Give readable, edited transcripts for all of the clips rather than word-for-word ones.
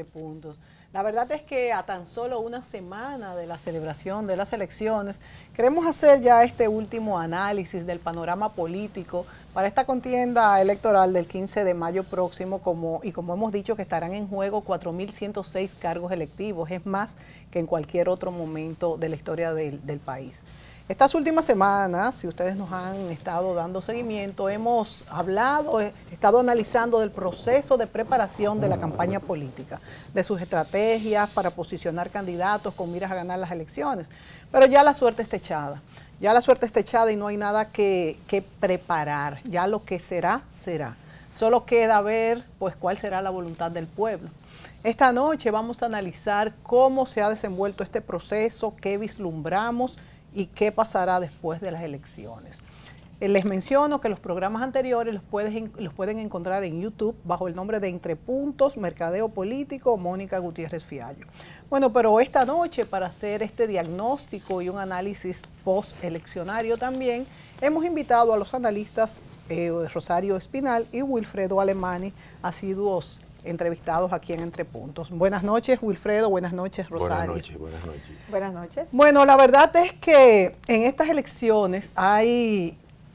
Puntos. La verdad es que a tan solo una semana de la celebración de las elecciones, queremos hacer ya este último análisis del panorama político para esta contienda electoral del 15 de mayo próximo, como hemos dicho que estarán en juego 4.106 cargos electivos, es más que en cualquier otro momento de la historia del país. Estas últimas semanas, si ustedes nos han estado dando seguimiento, hemos estado analizando del proceso de preparación de la campaña política, de sus estrategias para posicionar candidatos con miras a ganar las elecciones. Pero ya la suerte está echada. Ya la suerte está echada y no hay nada que preparar. Ya lo que será, será. Solo queda ver pues cuál será la voluntad del pueblo. Esta noche vamos a analizar cómo se ha desenvuelto este proceso, qué vislumbramos y qué pasará después de las elecciones. Les menciono que los programas anteriores los pueden encontrar en YouTube bajo el nombre de Entre Puntos, Mercadeo Político, Mónica Gutiérrez Fiallo. Bueno, pero esta noche, para hacer este diagnóstico y un análisis posteleccionario también, hemos invitado a los analistas Rosario Espinal y Wilfredo Alemani, asiduos entrevistados aquí en Entre Puntos. Buenas noches, Wilfredo. Buenas noches, Rosario. Buenas noches, buenas noches. Buenas noches. Bueno, la verdad es que en estas elecciones hay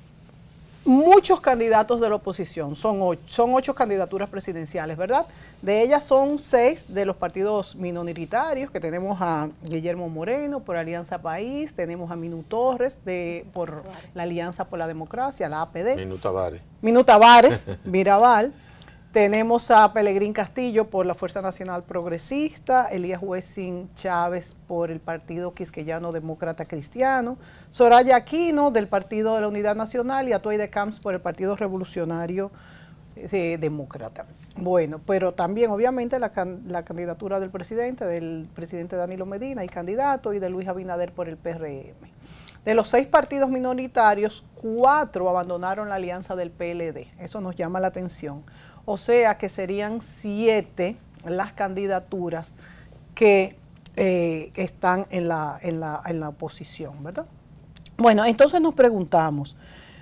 muchos candidatos de la oposición. Son 8 candidaturas presidenciales, ¿verdad? De ellas son 6 de los partidos minoritarios, que tenemos a Guillermo Moreno por Alianza País, tenemos a Minú Torres por la Alianza por la Democracia, la APD. Minú Tavares, Mirabal. Tenemos a Pelegrín Castillo por la Fuerza Nacional Progresista, Elías Wessing Chávez por el Partido Quisqueyano Demócrata Cristiano, Soraya Aquino del Partido de la Unidad Nacional y Atuey Camps por el Partido Revolucionario Demócrata. Bueno, pero también obviamente la candidatura del presidente Danilo Medina y candidato, y de Luis Abinader por el PRM. De los 6 partidos minoritarios, 4 abandonaron la alianza del PLD. Eso nos llama la atención. O sea que serían 7 las candidaturas que están en la oposición, ¿verdad? Bueno, entonces nos preguntamos,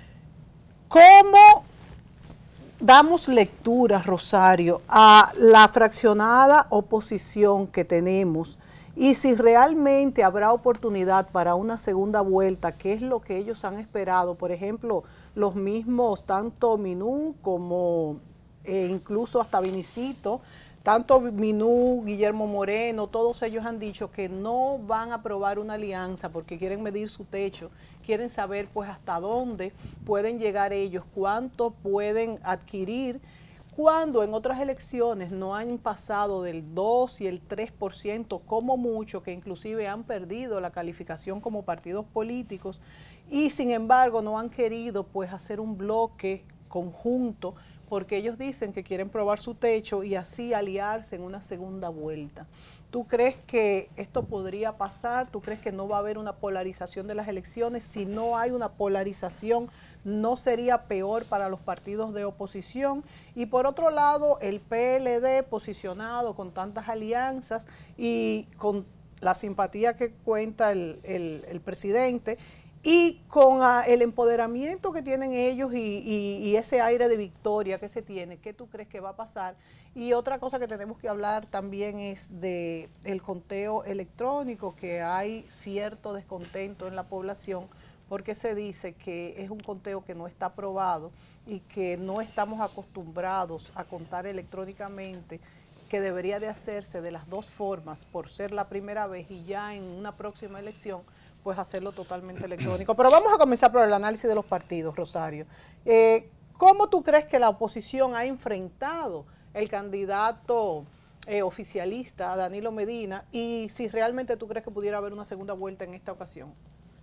¿cómo damos lectura, Rosario, a la fraccionada oposición que tenemos y si realmente habrá oportunidad para una segunda vuelta, qué es lo que ellos han esperado? Por ejemplo, los mismos, tanto Minú como incluso hasta Vinicito, tanto Minú, Guillermo Moreno, todos ellos han dicho que no van a aprobar una alianza porque quieren medir su techo, quieren saber pues hasta dónde pueden llegar ellos, cuánto pueden adquirir, cuando en otras elecciones no han pasado del 2 y el 3% como mucho, que inclusive han perdido la calificación como partidos políticos y sin embargo no han querido pues hacer un bloque conjunto porque ellos dicen que quieren probar su techo y así aliarse en una segunda vuelta. ¿Tú crees que esto podría pasar? ¿Tú crees que no va a haber una polarización de las elecciones? Si no hay una polarización, ¿no sería peor para los partidos de oposición? Y por otro lado, el PLD posicionado con tantas alianzas y con la simpatía que cuenta el presidente, y con el empoderamiento que tienen ellos y ese aire de victoria que se tiene, ¿qué tú crees que va a pasar? Y otra cosa que tenemos que hablar también es del conteo electrónico, que hay cierto descontento en la población porque se dice que es un conteo que no está aprobado y que no estamos acostumbrados a contar electrónicamente, que debería de hacerse de las dos formas por ser la primera vez y ya en una próxima elección pues hacerlo totalmente electrónico. Pero vamos a comenzar por el análisis de los partidos, Rosario. ¿Cómo tú crees que la oposición ha enfrentado el candidato oficialista, Danilo Medina, y si realmente tú crees que pudiera haber una segunda vuelta en esta ocasión?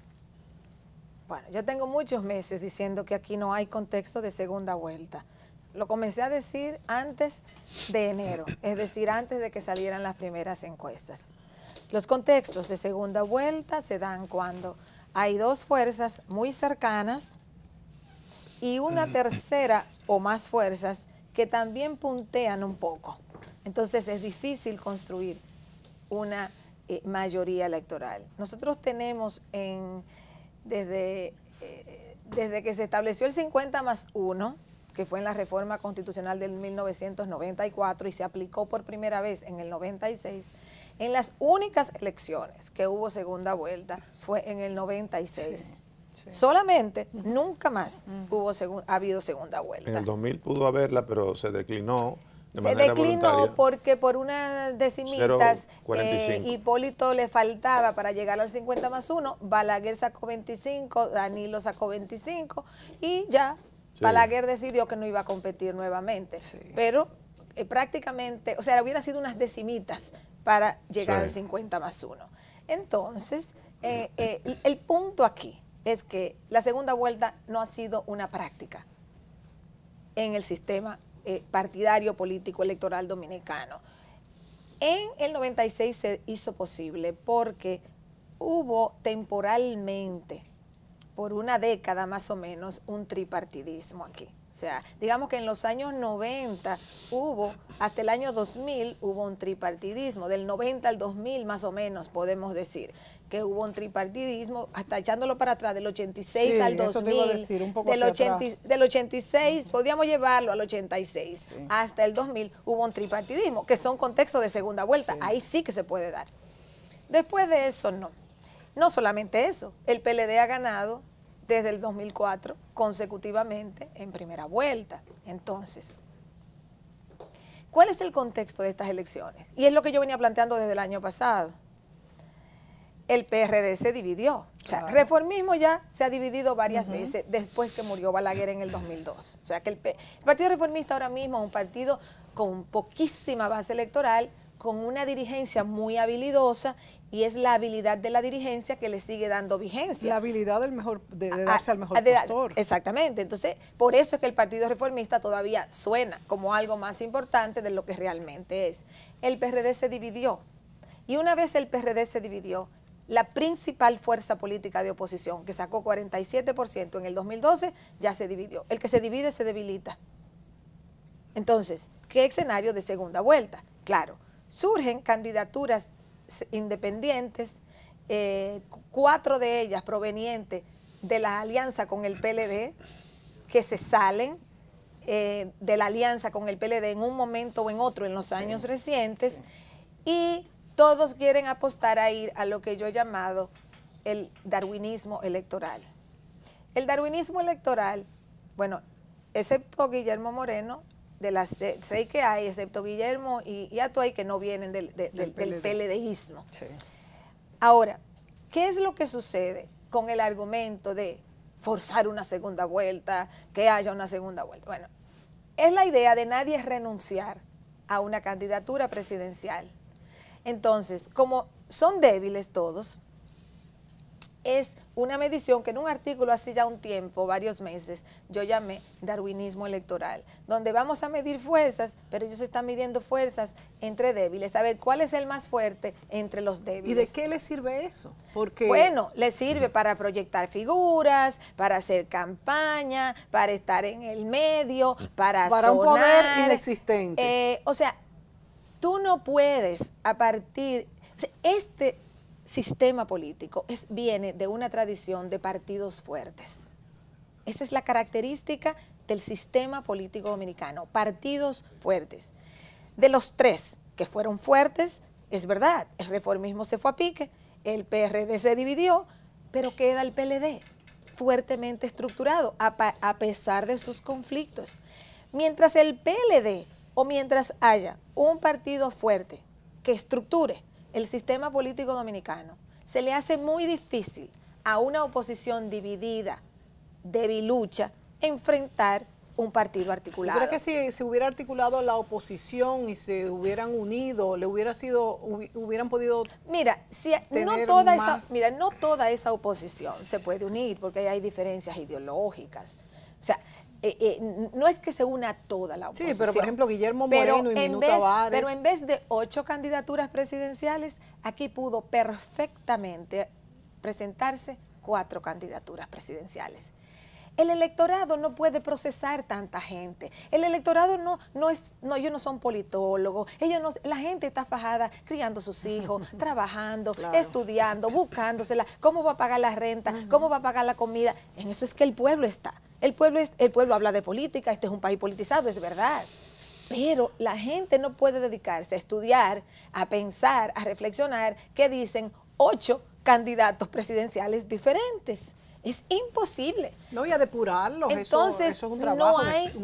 Bueno, yo tengo muchos meses diciendo que aquí no hay contexto de segunda vuelta. Lo comencé a decir antes de enero, es decir, antes de que salieran las primeras encuestas. Los contextos de segunda vuelta se dan cuando hay 2 fuerzas muy cercanas y una tercera o más fuerzas que también puntean un poco. Entonces es difícil construir una mayoría electoral. Nosotros tenemos desde que se estableció el 50+1, que fue en la reforma constitucional del 1994 y se aplicó por primera vez en el 96, en las únicas elecciones que hubo segunda vuelta fue en el 96. Sí. Solamente, nunca más ha habido segunda vuelta. En el 2000 pudo haberla, pero se declinó. Se declinó porque por unas decimitas Hipólito le faltaba para llegar al 50+1, Balaguer sacó 25, Danilo sacó 25 y ya Balaguer decidió que no iba a competir nuevamente. Sí. Pero prácticamente, o sea, hubiera sido unas decimitas para llegar al 50+1. Entonces, el punto aquí es que la segunda vuelta no ha sido una práctica en el sistema partidario político electoral dominicano. En el 96 se hizo posible porque hubo temporalmente, por una década más o menos, un tripartidismo aquí. O sea, digamos que en los años 90 hubo, hasta el año 2000 hubo un tripartidismo, del 90 al 2000 más o menos podemos decir que hubo un tripartidismo, hasta echándolo para atrás, del 86 al 2000, del 86, podríamos llevarlo al 86, hasta el 2000 hubo un tripartidismo, que son contextos de segunda vuelta, ahí sí que se puede dar. Después de eso, no. No solamente eso, el PLD ha ganado desde el 2004 consecutivamente en primera vuelta. Entonces, ¿cuál es el contexto de estas elecciones? Y es lo que yo venía planteando desde el año pasado. El PRD se dividió. O sea, el reformismo ya se ha dividido varias veces después que murió Balaguer en el 2002. O sea, que el Partido Reformista ahora mismo es un partido con poquísima base electoral, con una dirigencia muy habilidosa, y es la habilidad de la dirigencia que le sigue dando vigencia. La habilidad del mejor, de darse al mejor postor. Exactamente. Entonces, por eso es que el Partido Reformista todavía suena como algo más importante de lo que realmente es. El PRD se dividió. Y una vez el PRD se dividió, la principal fuerza política de oposición, que sacó 47% en el 2012, ya se dividió. El que se divide se debilita. Entonces, ¿qué escenario de segunda vuelta? Claro, surgen candidaturas independientes, 4 de ellas provenientes de la alianza con el PLD, que se salen de la alianza con el PLD en un momento o en otro en los años recientes, y todos quieren apostar a ir a lo que yo he llamado el darwinismo electoral. El darwinismo electoral, bueno, excepto Guillermo Moreno, de las 6 que hay, excepto Guillermo y Atuay, que no vienen del PLDismo. Sí. Ahora, ¿qué es lo que sucede con el argumento de forzar una segunda vuelta, que haya una segunda vuelta? Bueno, es la idea de nadie renunciar a una candidatura presidencial. Entonces, como son débiles todos, es una medición que en un artículo hace ya un tiempo, varios meses, yo llamé darwinismo electoral, donde vamos a medir fuerzas, pero ellos están midiendo fuerzas entre débiles, a ver cuál es el más fuerte entre los débiles. ¿Y de qué les sirve eso? Porque bueno, les sirve para proyectar figuras, para hacer campaña, para estar en el medio, para sonar, un poder inexistente. O sea, tú no puedes a partir, o sea, este sistema político viene de una tradición de partidos fuertes. Esa es la característica del sistema político dominicano, partidos fuertes. De los 3 que fueron fuertes, es verdad, el reformismo se fue a pique, el PRD se dividió, pero queda el PLD fuertemente estructurado a pesar de sus conflictos. Mientras el PLD o mientras haya un partido fuerte que estructure el sistema político dominicano, se le hace muy difícil a una oposición dividida, debilucha, enfrentar un partido articulado. ¿Tú crees que si se hubiera articulado la oposición y se hubieran unido, hubieran podido Mira, no toda esa oposición se puede unir porque hay diferencias ideológicas. O sea, no es que se una toda la oposición. Sí, pero por ejemplo Guillermo Moreno y Minú Tavares. Pero en vez de 8 candidaturas presidenciales, aquí pudo perfectamente presentarse 4 candidaturas presidenciales. El electorado no puede procesar tanta gente. El electorado ellos no son politólogos. La gente está fajada criando sus hijos, trabajando, estudiando, buscándosela. ¿Cómo va a pagar la renta? ¿Cómo va a pagar la comida? En eso es que el pueblo está. El pueblo habla de política, este es un país politizado, es verdad. Pero la gente no puede dedicarse a estudiar, a pensar, a reflexionar qué dicen 8 candidatos presidenciales diferentes. Es imposible. No, y a depurarlos. Entonces, eso es un trabajo,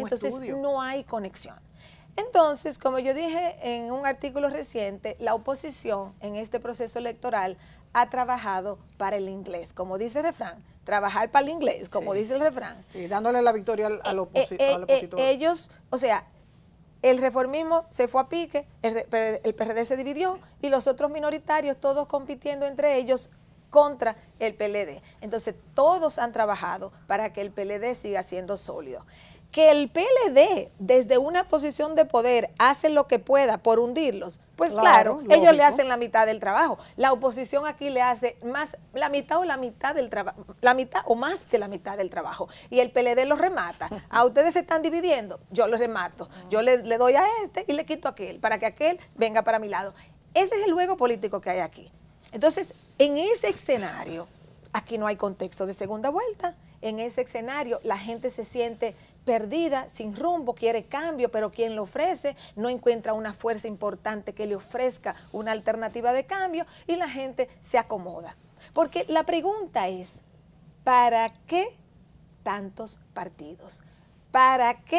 no hay conexión. Entonces, como yo dije en un artículo reciente, la oposición en este proceso electoral ha trabajado para el inglés, como dice el refrán, trabajar para el inglés, como dice el refrán. Sí, dándole la victoria al opositor. Ellos, o sea, el reformismo se fue a pique, el PRD se dividió y los otros minoritarios todos compitiendo entre ellos contra el PLD. Entonces, todos han trabajado para que el PLD siga siendo sólido. Que el PLD, desde una posición de poder, hace lo que pueda por hundirlos, pues claro, ellos le hacen la mitad del trabajo. La oposición aquí le hace más, la mitad del trabajo, la mitad o más de la mitad del trabajo. Y el PLD los remata. A ustedes se están dividiendo, yo los remato. Yo le doy a este y le quito a aquel, para que aquel venga para mi lado. Ese es el juego político que hay aquí. Entonces, en ese escenario, aquí no hay contexto de segunda vuelta. En ese escenario la gente se siente perdida, sin rumbo, quiere cambio, pero quien lo ofrece no encuentra una fuerza importante que le ofrezca una alternativa de cambio y la gente se acomoda. Porque la pregunta es, ¿para qué tantos partidos? ¿Para qué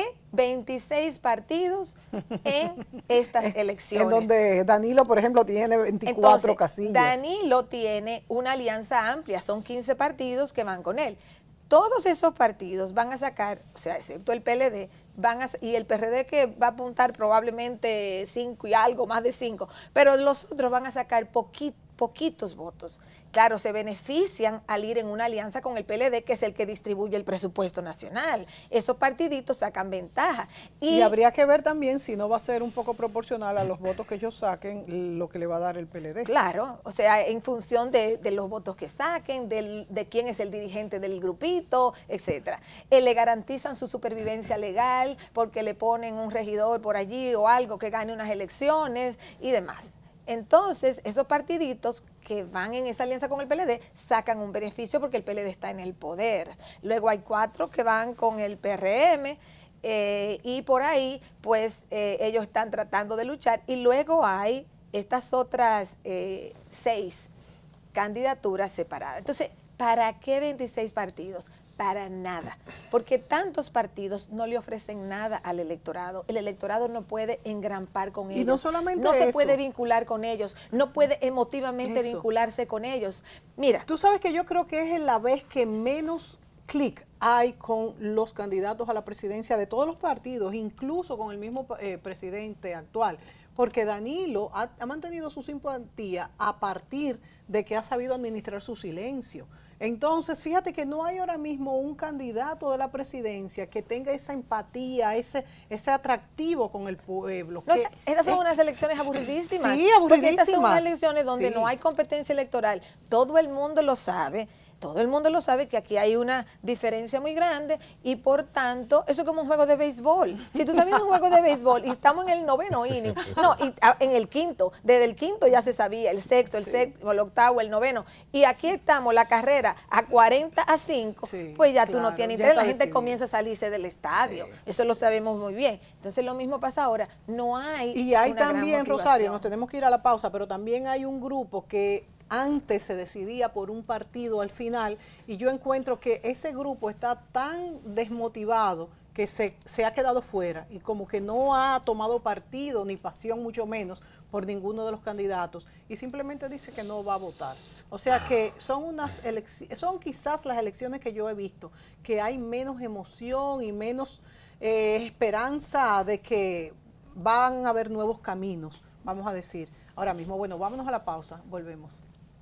26 partidos en estas elecciones? En donde Danilo, por ejemplo, tiene 24 casillas. Danilo tiene una alianza amplia, son 15 partidos que van con él. Todos esos partidos van a sacar, o sea, excepto el PLD, y el PRD que va a apuntar probablemente 5 y algo, más de 5, pero los otros van a sacar poquitos votos. Claro, se benefician al ir en una alianza con el PLD, que es el que distribuye el presupuesto nacional. Esos partiditos sacan ventaja. Y habría que ver también si no va a ser un poco proporcional a los votos que ellos saquen, lo que le va a dar el PLD. Claro, o sea, en función de los votos que saquen, de quién es el dirigente del grupito, etcétera. Le garantizan su supervivencia legal porque le ponen un regidor por allí o algo que gane unas elecciones y demás. Entonces, esos partiditos que van en esa alianza con el PLD sacan un beneficio porque el PLD está en el poder. Luego hay 4 que van con el PRM y por ahí, pues, ellos están tratando de luchar. Y luego hay estas otras 6 candidaturas separadas. Entonces, ¿para qué 26 partidos? Para nada, porque tantos partidos no le ofrecen nada al electorado. El electorado no puede engrampar con ellos. Y no solamente no se puede vincular con ellos, no puede emotivamente vincularse con ellos. Mira. Tú sabes que yo creo que es la vez que menos clic hay con los candidatos a la presidencia de todos los partidos, incluso con el mismo presidente actual, porque Danilo ha mantenido su simpatía a partir de que ha sabido administrar su silencio. Entonces, fíjate que no hay ahora mismo un candidato de la presidencia que tenga esa empatía, ese atractivo con el pueblo. No, estas son unas elecciones aburridísimas. Sí, aburridísimas. Porque estas son unas elecciones donde no hay competencia electoral. Todo el mundo lo sabe. Todo el mundo lo sabe que aquí hay una diferencia muy grande y por tanto, eso es como un juego de béisbol. Si tú estás viendo un juego de béisbol y estamos en el 9º inning, en el 5º, desde el 5º ya se sabía, el 6º, el 7º, el 8º, el 9º, y aquí estamos, la carrera a 40-5, pues ya tú no tienes interés, la gente comienza a salirse del estadio, eso lo sabemos muy bien. Entonces lo mismo pasa ahora, no hay Y hay una también, gran Rosario, nos tenemos que ir a la pausa, pero también hay un grupo que antes se decidía por un partido al final y yo encuentro que ese grupo está tan desmotivado que se ha quedado fuera y como que no ha tomado partido ni pasión mucho menos por ninguno de los candidatos y simplemente dice que no va a votar. O sea que son quizás las elecciones que yo he visto que hay menos emoción y menos esperanza de que van a haber nuevos caminos, vamos a decir. Ahora mismo, bueno, vámonos a la pausa, volvemos.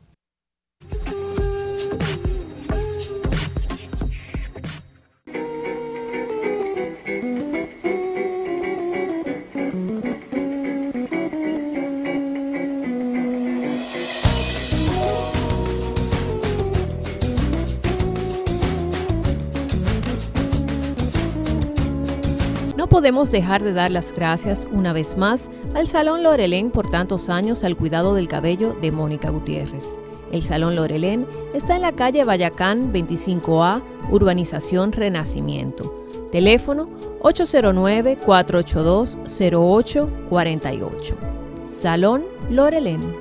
No podemos dejar de dar las gracias una vez más al Salón Lorelén por tantos años al cuidado del cabello de Mónica Gutiérrez. El Salón Lorelén está en la calle Bayacán 25A, Urbanización Renacimiento. Teléfono 809-482-0848. Salón Lorelén.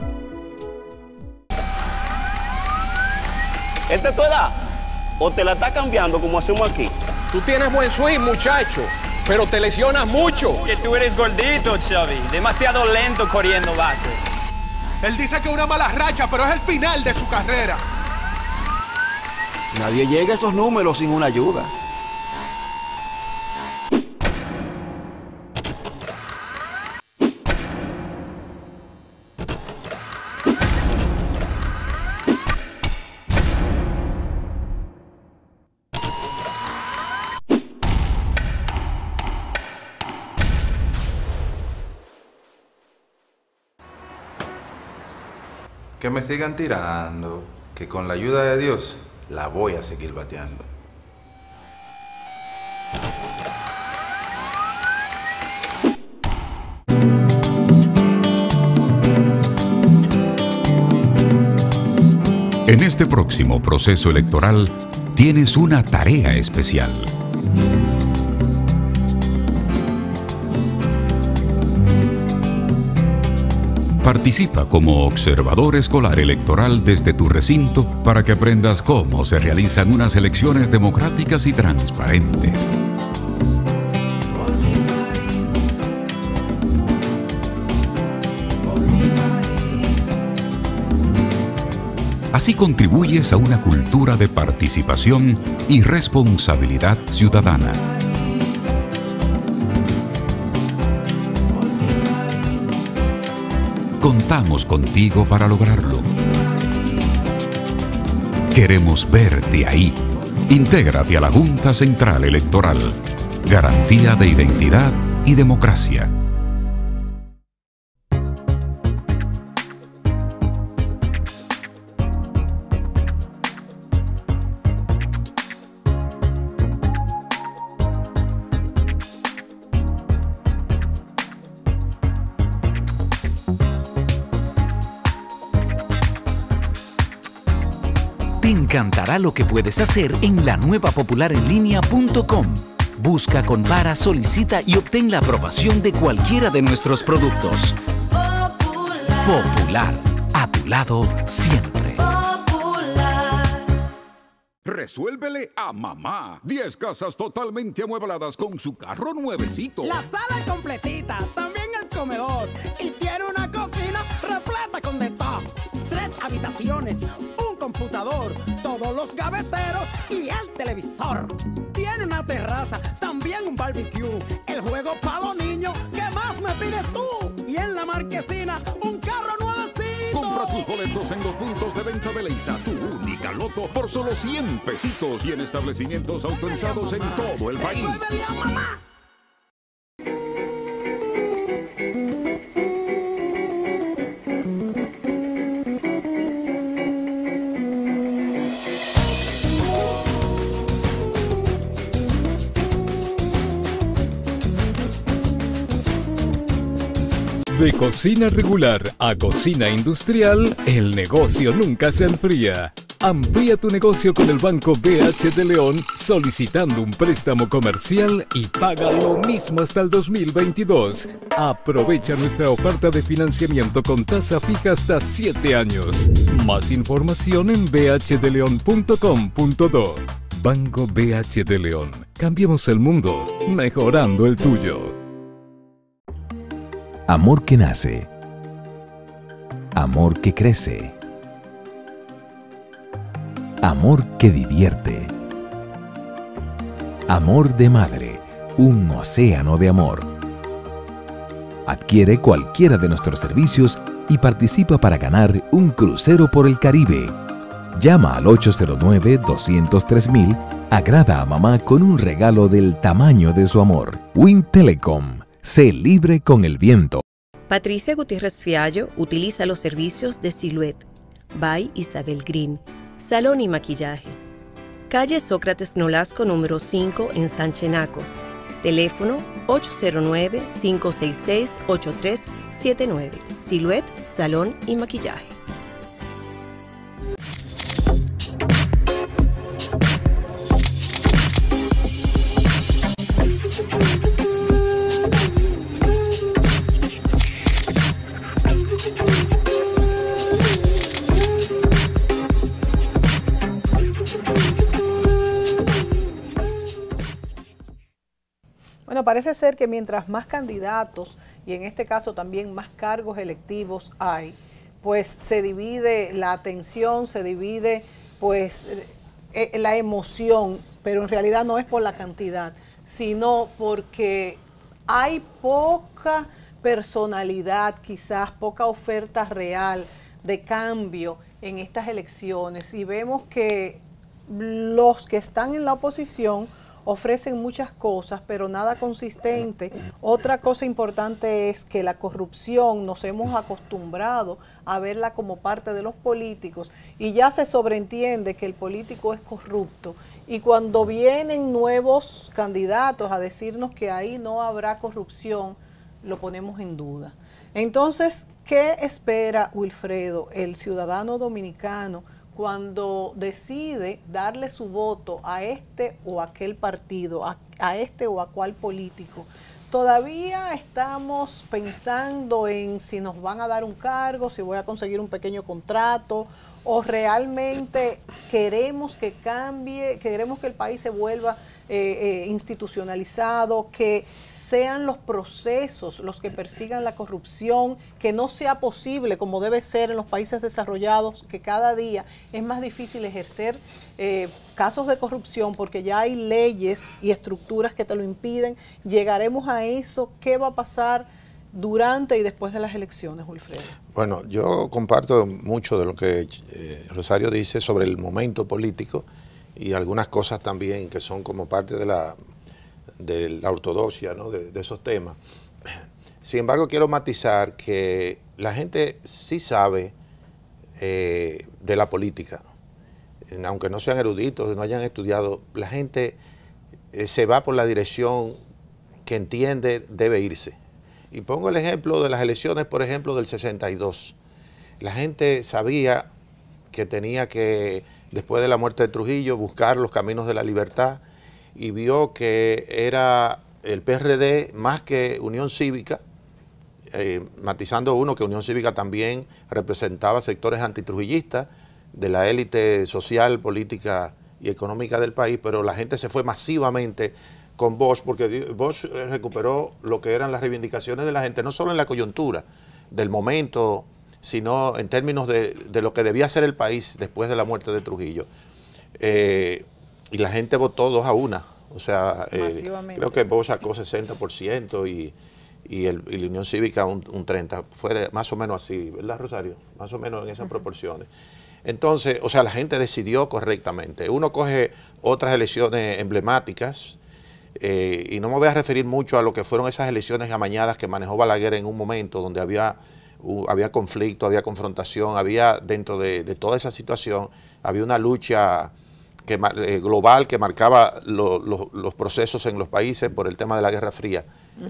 ¿Esta es tu edad? ¿O te la está cambiando como hacemos aquí? Tú tienes buen swing, muchacho, pero te lesionas mucho. Que tú eres gordito, Xavi. Demasiado lento corriendo base. Él dice que una mala racha, pero es el final de su carrera. Nadie llega a esos números sin una ayuda. Que me sigan tirando, que con la ayuda de Dios la voy a seguir bateando. En este próximo proceso electoral tienes una tarea especial. Participa como observador escolar electoral desde tu recinto para que aprendas cómo se realizan unas elecciones democráticas y transparentes. Así contribuyes a una cultura de participación y responsabilidad ciudadana. Contamos contigo para lograrlo. Queremos verte ahí. Intégrate a la Junta Central Electoral. Garantía de identidad y democracia. Te encantará lo que puedes hacer en la nueva popularenlinea.com. Busca, compara, solicita y obtén la aprobación de cualquiera de nuestros productos. Popular, a tu lado siempre. Resuélvele a mamá. 10 casas totalmente amuebladas con su carro nuevecito. La sala es completita, también el comedor. Y tiene una cocina repleta con de todo. 3 habitaciones, un computador, todos los gaveteros y el televisor. Tiene una terraza, también un barbecue. El juego para los niños, ¿qué más me pides tú? Y en la marquesina, un carro nuevecito. Compra tus boletos en los puntos de venta de Leisa, tu única loto, por solo 100 pesitos y en establecimientos autorizados en todo el país. ¡Resuélvele a mamá! De cocina regular a cocina industrial, el negocio nunca se enfría. Amplía tu negocio con el Banco BH de León solicitando un préstamo comercial y paga lo mismo hasta el 2022. Aprovecha nuestra oferta de financiamiento con tasa fija hasta 7 años. Más información en bhdeleon.com.do. Banco BH de León. Cambiemos el mundo, mejorando el tuyo. Amor que nace. Amor que crece. Amor que divierte. Amor de madre, un océano de amor. Adquiere cualquiera de nuestros servicios y participa para ganar un crucero por el Caribe. Llama al 809-203,000. Agrada a mamá con un regalo del tamaño de su amor. Wind Telecom. Sé libre con el viento. Patricia Gutiérrez Fiallo utiliza los servicios de Silhouette, by Isabel Green, Salón y Maquillaje. Calle Sócrates Nolasco número 5 en San Chenaco. Teléfono 809-566-8379. Silhouette, Salón y Maquillaje. Bueno, parece ser que mientras más candidatos, y en este caso también más cargos electivos hay, pues se divide la atención, se divide pues la emoción, pero en realidad no es por la cantidad, sino porque hay poca personalidad, quizás poca oferta real de cambio en estas elecciones, y vemos que los que están en la oposición ofrecen muchas cosas, pero nada consistente. Otra cosa importante es que la corrupción nos hemos acostumbrado a verla como parte de los políticos y ya se sobreentiende que el político es corrupto. Y cuando vienen nuevos candidatos a decirnos que ahí no habrá corrupción, lo ponemos en duda. Entonces, ¿qué espera Wilfredo, el ciudadano dominicano, cuando decide darle su voto a este o aquel partido, a este o a cual político? Todavía estamos pensando en si nos van a dar un cargo, si voy a conseguir un pequeño contrato, o realmente queremos que cambie, queremos que el país se vuelva institucionalizado, que sean los procesos los que persigan la corrupción, que no sea posible, como debe ser en los países desarrollados, que cada día es más difícil ejercer casos de corrupción porque ya hay leyes y estructuras que te lo impiden. ¿Llegaremos a eso? ¿Qué va a pasar durante y después de las elecciones, Wilfredo? Bueno, yo comparto mucho de lo que Rosario dice sobre el momento político y algunas cosas también que son como parte de la ortodoxia, ¿no?, de esos temas. Sin embargo, quiero matizar que la gente sí sabe de la política, aunque no sean eruditos, no hayan estudiado, la gente se va por la dirección que entiende debe irse. Y pongo el ejemplo de las elecciones, por ejemplo, del 62. La gente sabía que tenía que, después de la muerte de Trujillo, buscar los caminos de la libertad y vio que era el PRD más que Unión Cívica, matizando uno que Unión Cívica también representaba sectores antitrujillistas de la élite social, política y económica del país, pero la gente se fue masivamente con Bosch, porque Bosch recuperó lo que eran las reivindicaciones de la gente, no solo en la coyuntura del momento, sino en términos de lo que debía ser el país después de la muerte de Trujillo. Y la gente votó 2-1, o sea, creo que Bosch sacó 60% y la Unión Cívica un 30%, fue más o menos así, ¿verdad, Rosario? Más o menos en esas proporciones. Entonces, o sea, la gente decidió correctamente. Uno coge otras elecciones emblemáticas, y no me voy a referir mucho a lo que fueron esas elecciones amañadas que manejó Balaguer en un momento donde había conflicto, había confrontación, había dentro de toda esa situación, había una lucha global que marcaba los procesos en los países por el tema de la Guerra Fría,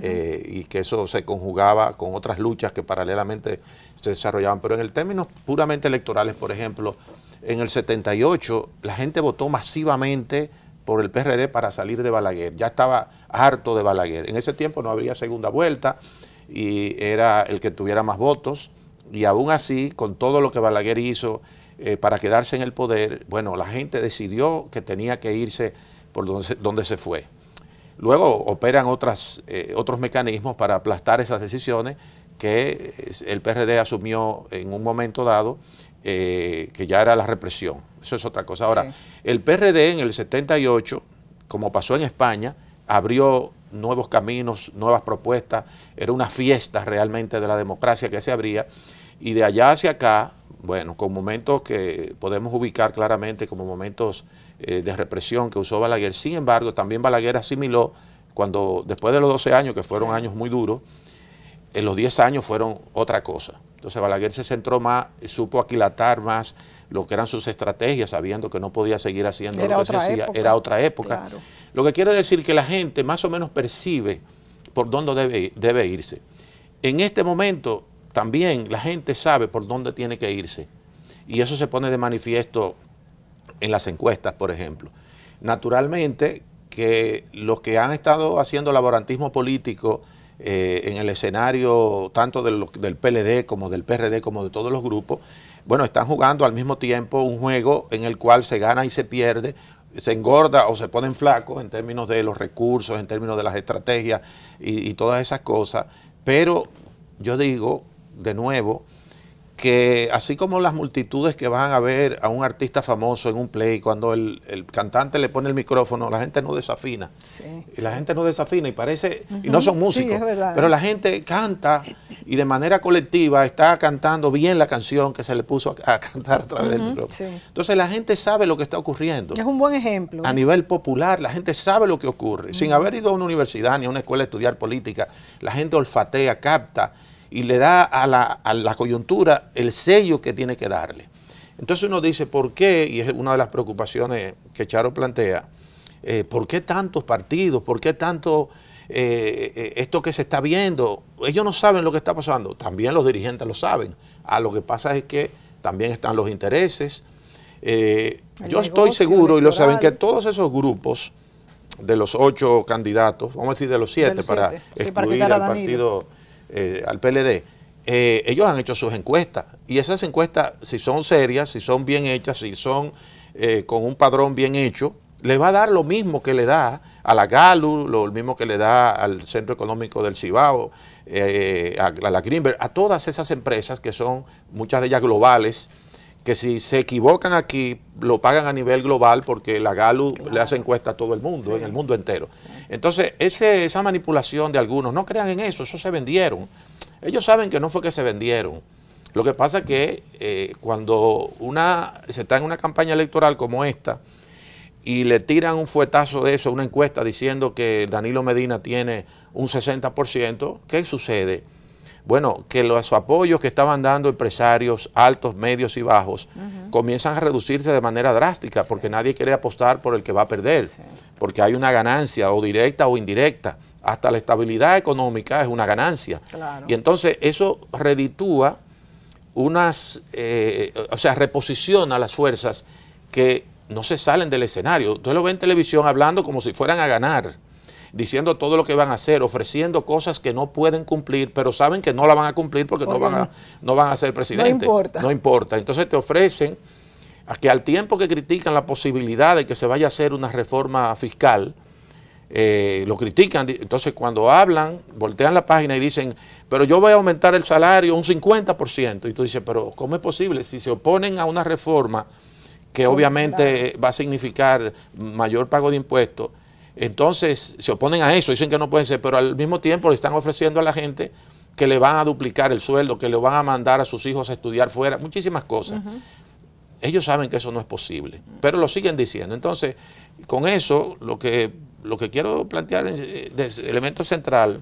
y que eso se conjugaba con otras luchas que paralelamente se desarrollaban. Pero en el términos puramente electorales, por ejemplo, en el 78 la gente votó masivamente por el PRD para salir de Balaguer. Ya estaba harto de Balaguer. En ese tiempo no habría segunda vuelta y era el que tuviera más votos, y aún así, con todo lo que Balaguer hizo para quedarse en el poder, bueno, la gente decidió que tenía que irse por donde se fue. Luego operan otros mecanismos para aplastar esas decisiones que el PRD asumió en un momento dado, que ya era la represión. Eso es otra cosa. Ahora, sí, el PRD en el 78, como pasó en España, abrió nuevos caminos, nuevas propuestas, era una fiesta realmente de la democracia que se abría, y de allá hacia acá, bueno, con momentos que podemos ubicar claramente como momentos de represión que usó Balaguer. Sin embargo, también Balaguer asimiló, después de los 12 años, que fueron años muy duros, en los 10 años fueron otra cosa. Entonces Balaguer se centró más, supo aquilatar más lo que eran sus estrategias, sabiendo que no podía seguir haciendo lo que se hacía. Era otra época. Claro. Lo que quiere decir que la gente más o menos percibe por dónde debe irse. En este momento también la gente sabe por dónde tiene que irse. Y eso se pone de manifiesto en las encuestas, por ejemplo. Naturalmente que los que han estado haciendo laborantismo político en el escenario tanto del PLD como del PRD como de todos los grupos, bueno, están jugando al mismo tiempo un juego en el cual se gana y se pierde se engorda o se ponen flacos en términos de los recursos, en términos de las estrategias y todas esas cosas. Pero yo digo, de nuevo, que así como las multitudes que van a ver a un artista famoso en un play, cuando el cantante le pone el micrófono, la gente no desafina. Y la gente no desafina y parece, y no son músicos, pero la gente canta y de manera colectiva está cantando bien la canción que se le puso a cantar a través del micrófono. Entonces la gente sabe lo que está ocurriendo. Es un buen ejemplo. A nivel popular, la gente sabe lo que ocurre. Sin haber ido a una universidad ni a una escuela a estudiar política, la gente olfatea, capta y le da a la coyuntura el sello que tiene que darle. Entonces uno dice, ¿por qué? Y es una de las preocupaciones que Charo plantea, ¿por qué tantos partidos? ¿Por qué tanto esto que se está viendo? Ellos no saben lo que está pasando, también los dirigentes lo saben. Lo que pasa es que también están los intereses. Yo estoy seguro, y lo saben, que todos esos grupos de los 8 candidatos, vamos a decir de los 7, para excluir al partido, al PLD, ellos han hecho sus encuestas, y esas encuestas, si son serias, si son bien hechas, si son con un padrón bien hecho, le va a dar lo mismo que le da a la Gallup, lo mismo que le da al Centro Económico del Cibao, a la Greenberg, a todas esas empresas que son, muchas de ellas globales, que si se equivocan aquí, lo pagan a nivel global porque la Gallup le hace encuesta a todo el mundo, en el mundo entero. Entonces, esa manipulación de algunos, no crean en eso se vendieron. Ellos saben que no fue que se vendieron. Lo que pasa es que cuando se está en una campaña electoral como esta y le tiran un fuetazo de eso, una encuesta diciendo que Danilo Medina tiene un 60%, ¿qué sucede? Bueno, que los apoyos que estaban dando empresarios altos, medios y bajos comienzan a reducirse de manera drástica porque nadie quiere apostar por el que va a perder, porque hay una ganancia o directa o indirecta. Hasta la estabilidad económica es una ganancia. Y entonces eso reditúa reposiciona las fuerzas que no se salen del escenario. Usted lo ve en televisión hablando como si fueran a ganar, diciendo todo lo que van a hacer, ofreciendo cosas que no pueden cumplir, pero saben que no la van a cumplir porque no van a ser presidente. No importa. Entonces te ofrecen a que al tiempo que critican la posibilidad de que se vaya a hacer una reforma fiscal, lo critican. Entonces cuando hablan, voltean la página y dicen, pero yo voy a aumentar el salario un 50%. Y tú dices, pero ¿cómo es posible? Si se oponen a una reforma que obviamente va a significar mayor pago de impuestos, entonces se oponen a eso, dicen que no puede ser, pero al mismo tiempo le están ofreciendo a la gente que le van a duplicar el sueldo, que le van a mandar a sus hijos a estudiar fuera, muchísimas cosas. Ellos saben que eso no es posible, pero lo siguen diciendo. Entonces, con eso, lo que quiero plantear de elemento central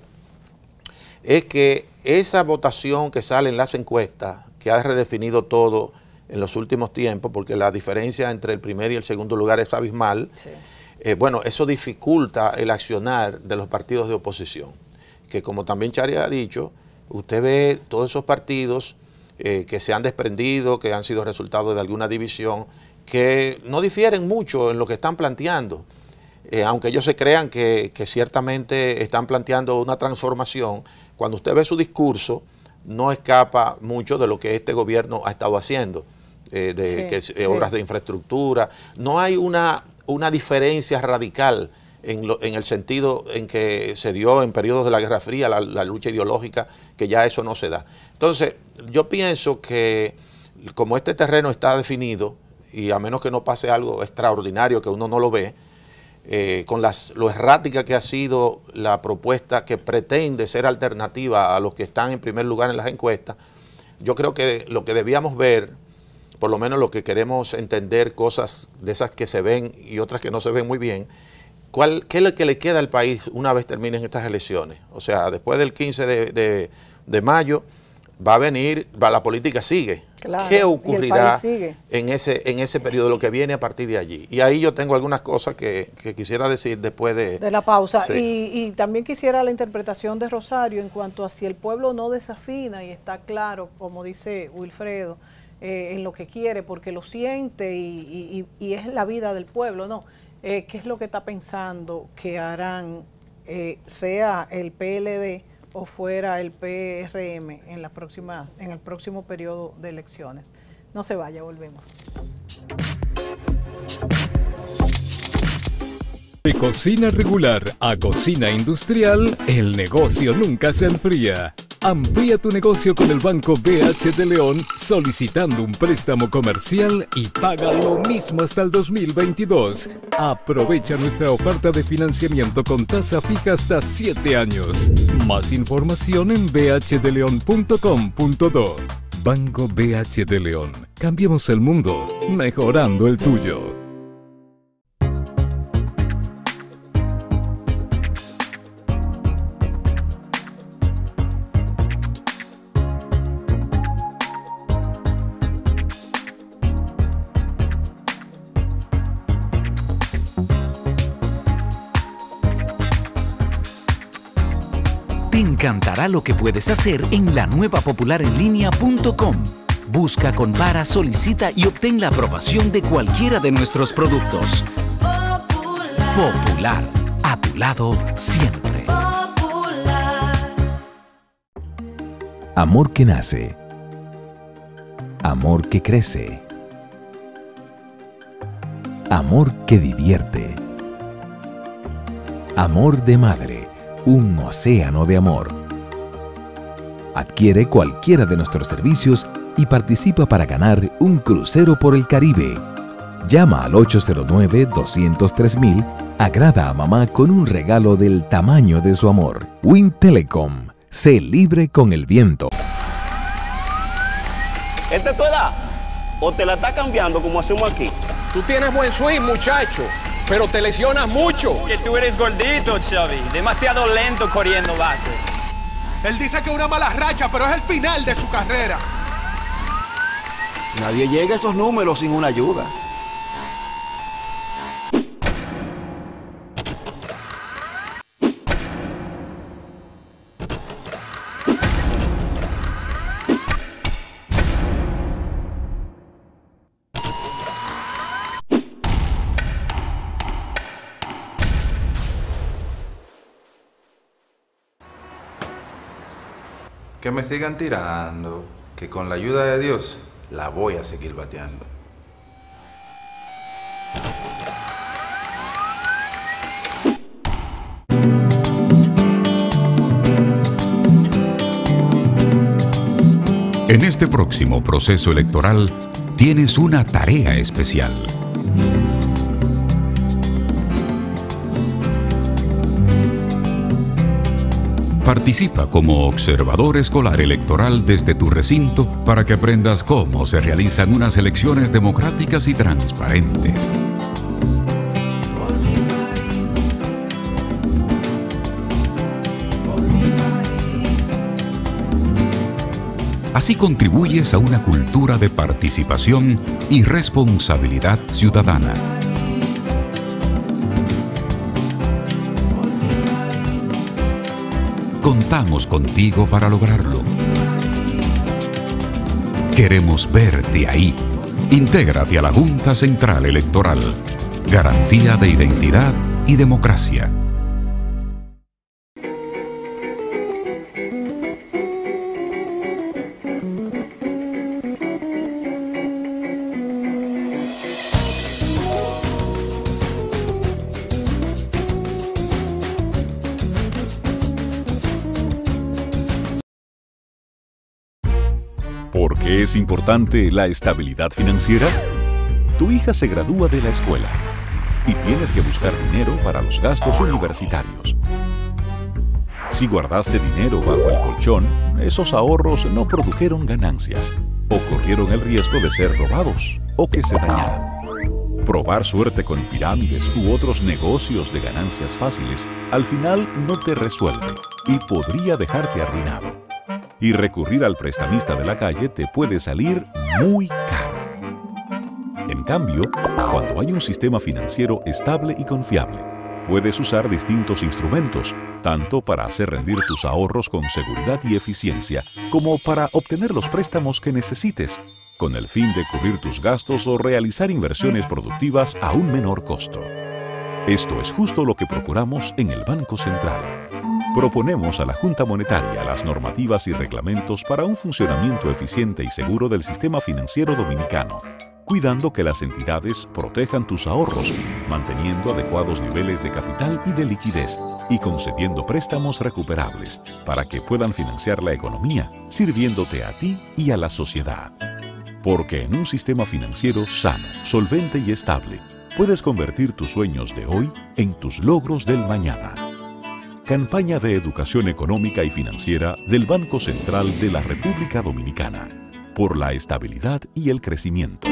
es que esa votación que sale en las encuestas, que ha redefinido todo en los últimos tiempos, porque la diferencia entre el primer y el segundo lugar es abismal, bueno, eso dificulta el accionar de los partidos de oposición, que como también Chari ha dicho, usted ve todos esos partidos que se han desprendido, que han sido resultado de alguna división, que no difieren mucho en lo que están planteando, aunque ellos se crean que ciertamente están planteando una transformación. Cuando usted ve su discurso, no escapa mucho de lo que este gobierno ha estado haciendo, obras de infraestructura. No hay una diferencia radical en el sentido en que se dio en periodos de la Guerra Fría, la lucha ideológica, que ya eso no se da. Entonces, yo pienso que como este terreno está definido, y a menos que no pase algo extraordinario que uno no lo ve, con lo errática que ha sido la propuesta que pretende ser alternativa a los que están en primer lugar en las encuestas, yo creo que lo que debíamos ver, por lo menos lo que queremos entender, cosas de esas que se ven y otras que no se ven muy bien, ¿qué es lo que le queda al país una vez terminen estas elecciones? O sea, después del 15 de mayo va a venir, la política sigue. Claro, ¿qué ocurrirá sigue en ese periodo, lo que viene a partir de allí? Y ahí yo tengo algunas cosas que quisiera decir después de la pausa. Sí. Y también quisiera la interpretación de Rosario en cuanto a si el pueblo no desafina y está claro, como dice Wilfredo, en lo que quiere, porque lo siente y es la vida del pueblo, ¿no? ¿Qué es lo que está pensando que harán, sea el PLD o fuera el PRM en el próximo periodo de elecciones? No se vaya, volvemos. cocina regular a cocina industrial, el negocio nunca se enfría. Amplía tu negocio con el Banco BH de León solicitando un préstamo comercial y paga lo mismo hasta el 2022. Aprovecha nuestra oferta de financiamiento con tasa fija hasta 7 años. Más información en bhdeleon.com.do. Banco BH de León. Cambiemos el mundo, mejorando el tuyo. Te encantará lo que puedes hacer en la nueva popularenlinea.com. Busca, compara, solicita y obtén la aprobación de cualquiera de nuestros productos. Popular, a tu lado siempre. Amor que nace. Amor que crece. Amor que divierte. Amor de madre. Un océano de amor. Adquiere cualquiera de nuestros servicios y participa para ganar un crucero por el Caribe. Llama al 809-203,000. Agrada a mamá con un regalo del tamaño de su amor. Wind Telecom. Sé libre con el viento. ¿Esta es tu edad? ¿O te la está cambiando como hacemos aquí? Tú tienes buen swing, muchacho, pero te lesionas mucho. Que tú eres gordito, Xavi. Demasiado lento corriendo base. Él dice que una mala racha, pero es el final de su carrera. Nadie llega a esos números sin una ayuda. Que me sigan tirando, que con la ayuda de Dios la voy a seguir bateando. En este próximo proceso electoral tienes una tarea especial. Participa como observador escolar electoral desde tu recinto para que aprendas cómo se realizan unas elecciones democráticas y transparentes. Así contribuyes a una cultura de participación y responsabilidad ciudadana. Contamos contigo para lograrlo. Queremos verte ahí. Intégrate a la Junta Central Electoral. Garantía de identidad y democracia. ¿Por qué es importante la estabilidad financiera? Tu hija se gradúa de la escuela y tienes que buscar dinero para los gastos universitarios. Si guardaste dinero bajo el colchón, esos ahorros no produjeron ganancias o corrieron el riesgo de ser robados o que se dañaran. Probar suerte con pirámides u otros negocios de ganancias fáciles al final no te resuelve y podría dejarte arruinado. Y recurrir al prestamista de la calle te puede salir muy caro. En cambio, cuando hay un sistema financiero estable y confiable, puedes usar distintos instrumentos, tanto para hacer rendir tus ahorros con seguridad y eficiencia, como para obtener los préstamos que necesites, con el fin de cubrir tus gastos o realizar inversiones productivas a un menor costo. Esto es justo lo que procuramos en el Banco Central. Proponemos a la Junta Monetaria las normativas y reglamentos para un funcionamiento eficiente y seguro del sistema financiero dominicano, cuidando que las entidades protejan tus ahorros, manteniendo adecuados niveles de capital y de liquidez y concediendo préstamos recuperables para que puedan financiar la economía, sirviéndote a ti y a la sociedad. Porque en un sistema financiero sano, solvente y estable, puedes convertir tus sueños de hoy en tus logros del mañana. Campaña de Educación Económica y Financiera del Banco Central de la República Dominicana. Por la estabilidad y el crecimiento.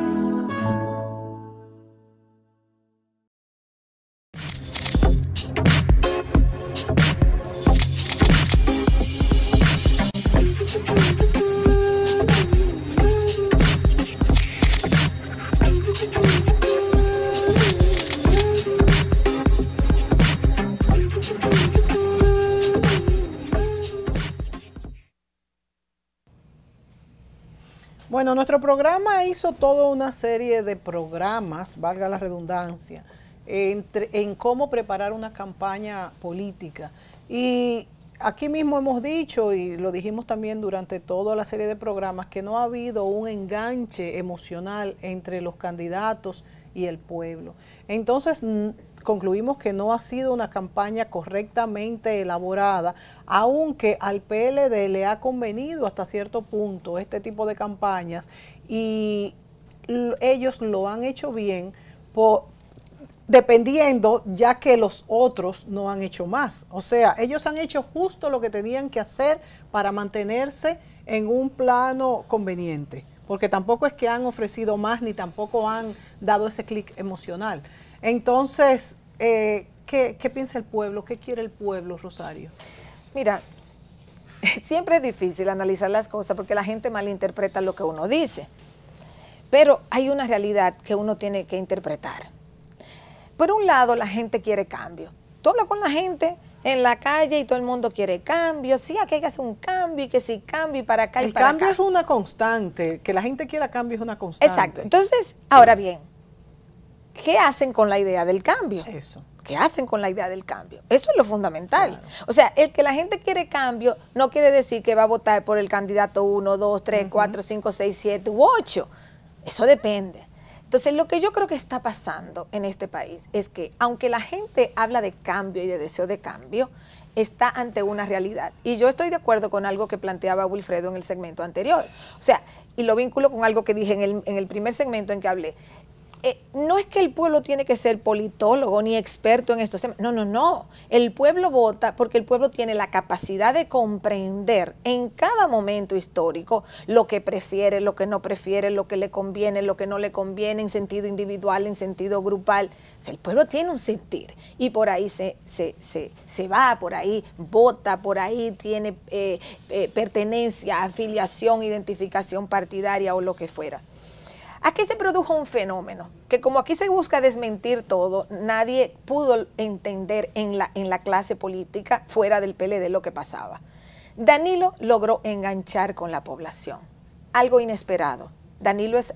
Bueno, nuestro programa hizo toda una serie de programas, valga la redundancia, en cómo preparar una campaña política. Y aquí mismo hemos dicho, y lo dijimos también durante toda la serie de programas, que no ha habido un enganche emocional entre los candidatos y el pueblo. Entonces, concluimos que no ha sido una campaña correctamente elaborada, aunque al PLD le ha convenido hasta cierto punto este tipo de campañas y ellos lo han hecho bien dependiendo, ya que los otros no han hecho más. O sea, ellos han hecho justo lo que tenían que hacer para mantenerse en un plano conveniente, porque tampoco es que han ofrecido más ni tampoco han dado ese clic emocional. Entonces, ¿qué piensa el pueblo? ¿Qué quiere el pueblo, Rosario? Mira, siempre es difícil analizar las cosas porque la gente malinterpreta lo que uno dice. Pero hay una realidad que uno tiene que interpretar. Por un lado, la gente quiere cambio. Tú hablas con la gente en la calle y todo el mundo quiere cambio. Sí, aquí hay que hacer un cambio y que sí, cambio y para acá y para acá. El cambio es una constante. Que la gente quiera cambio es una constante. Exacto. Entonces, ahora bien, ¿qué hacen con la idea del cambio? Eso. ¿Qué hacen con la idea del cambio? Eso es lo fundamental. Claro. O sea, el que la gente quiere cambio no quiere decir que va a votar por el candidato 1, 2, 3, 4, 5, 6, 7 u 8. Eso depende. Entonces, lo que yo creo que está pasando en este país es que, aunque la gente habla de cambio y de deseo de cambio, está ante una realidad. Y yo estoy de acuerdo con algo que planteaba Wilfredo en el segmento anterior. O sea, y lo vinculo con algo que dije en el primer segmento en que hablé. No es que el pueblo tiene que ser politólogo ni experto en estos temas. No, no, no. El pueblo vota porque el pueblo tiene la capacidad de comprender en cada momento histórico lo que prefiere, lo que no prefiere, lo que le conviene, lo que no le conviene en sentido individual, en sentido grupal. O sea, el pueblo tiene un sentir y por ahí se va, por ahí vota, por ahí tiene pertenencia, afiliación, identificación partidaria o lo que fuera. Aquí se produjo un fenómeno que, como aquí se busca desmentir todo, nadie pudo entender en la clase política fuera del PLD lo que pasaba. Danilo logró enganchar con la población, algo inesperado. Danilo es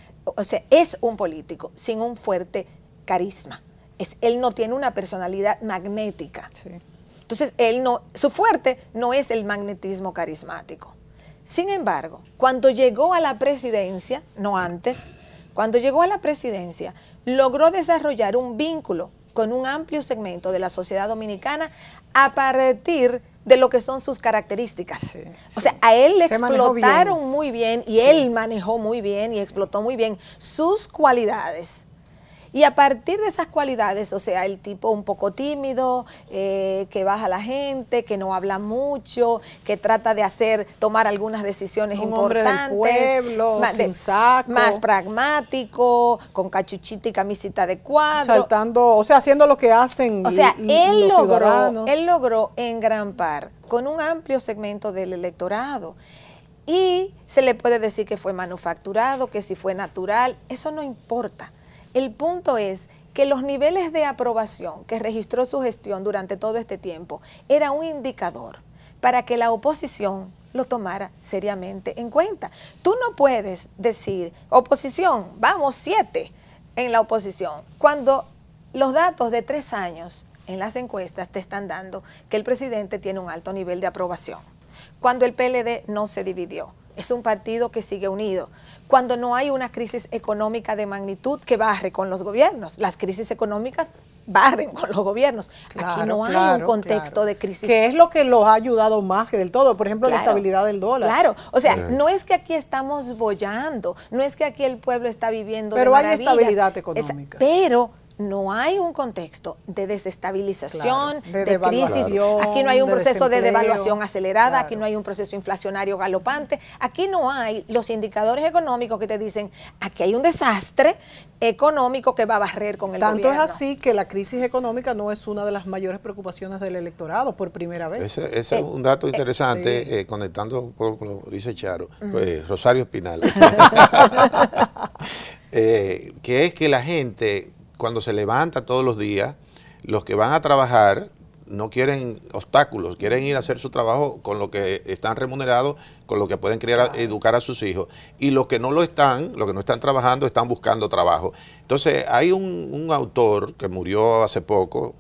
un político sin un fuerte carisma. Él no tiene una personalidad magnética. Sí. Entonces, su fuerte no es el magnetismo carismático. Sin embargo, cuando llegó a la presidencia, no antes, cuando llegó a la presidencia, logró desarrollar un vínculo con un amplio segmento de la sociedad dominicana a partir de lo que son sus características. Sí, sí. O sea, a él le explotaron muy bien y él manejó muy bien y explotó muy bien sus cualidades. Y a partir de esas cualidades, o sea, el tipo un poco tímido, que baja la gente, que no habla mucho, que trata de tomar algunas decisiones importantes. Hombre del pueblo, sin saco. Más pragmático, con cachuchita y camisita de cuadro. Saltando, o sea, haciendo lo que hacen. O sea, él ciudadanos. logró engrampar con un amplio segmento del electorado. Y se le puede decir que fue manufacturado, que si fue natural, eso no importa. El punto es que los niveles de aprobación que registró su gestión durante todo este tiempo era un indicador para que la oposición lo tomara seriamente en cuenta. Tú no puedes decir, oposición, vamos 7 en la oposición, cuando los datos de 3 años en las encuestas te están dando que el presidente tiene un alto nivel de aprobación, cuando el PLD no se dividió, es un partido que sigue unido. Cuando no hay una crisis económica de magnitud que barre con los gobiernos, las crisis económicas barren con los gobiernos. Aquí no hay un contexto de crisis. Que es lo que los ha ayudado más que del todo, por ejemplo, la estabilidad del dólar. Claro, o sea, no es que aquí estamos boyando, no es que aquí el pueblo está viviendo pero de hay estabilidad económica. Pero no hay un contexto de desestabilización, de crisis. Aquí no hay un proceso de devaluación acelerada, aquí no hay un proceso inflacionario galopante, aquí no hay los indicadores económicos que te dicen, aquí hay un desastre económico que va a barrer con el gobierno. Tanto es así que la crisis económica no es una de las mayores preocupaciones del electorado por primera vez. Ese es un dato interesante, conectando con lo que dice Charo, Rosario Espinal, que es que la gente, cuando se levanta todos los días, los que van a trabajar no quieren obstáculos, quieren ir a hacer su trabajo con lo que están remunerados, con lo que pueden educar a sus hijos. Y los que no lo están, los que no están trabajando, están buscando trabajo. Entonces, hay un autor que murió hace poco,